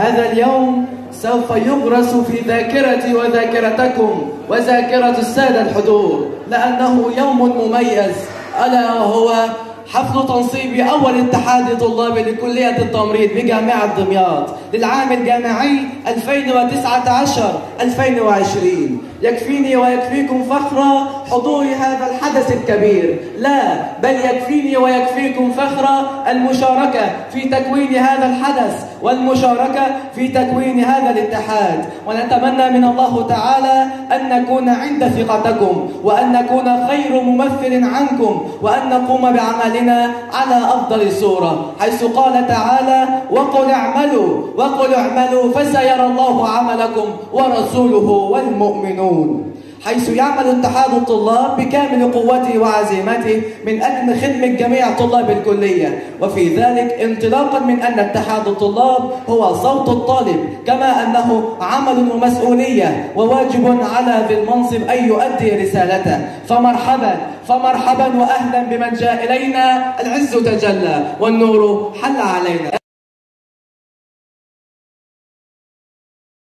هذا اليوم سوف يغرس في ذاكرتي وذاكرتكم وذاكرة السادة الحضور، لأنه يوم مميز، ألا وهو حفل تنصيب أول اتحاد طلابي لكلية التمريض بجامعة دمياط للعام الجامعي 2019-2020. يكفيني ويكفيكم فخرا حضور هذا الحدث الكبير، لا بل يكفيني ويكفيكم فخرا المشاركة في تكوين هذا الحدث والمشاركة في تكوين هذا الاتحاد. ونتمنى من الله تعالى أن نكون عند ثقتكم، وأن نكون خير ممثل عنكم، وأن نقوم بعملنا على أفضل صورة، حيث قال تعالى: وقل اعملوا فسيرى الله عملكم ورسوله والمؤمنون. حيث يعمل اتحاد الطلاب بكامل قوته وعزيمته من أجل خدمة جميع طلاب الكلية، وفي ذلك انطلاقا من أن اتحاد الطلاب هو صوت الطالب، كما أنه عمل ومسؤولية وواجب على ذي المنصب أن يؤدي رسالته. فمرحبا وأهلا بمن جاء إلينا. العز تجلى والنور حل علينا.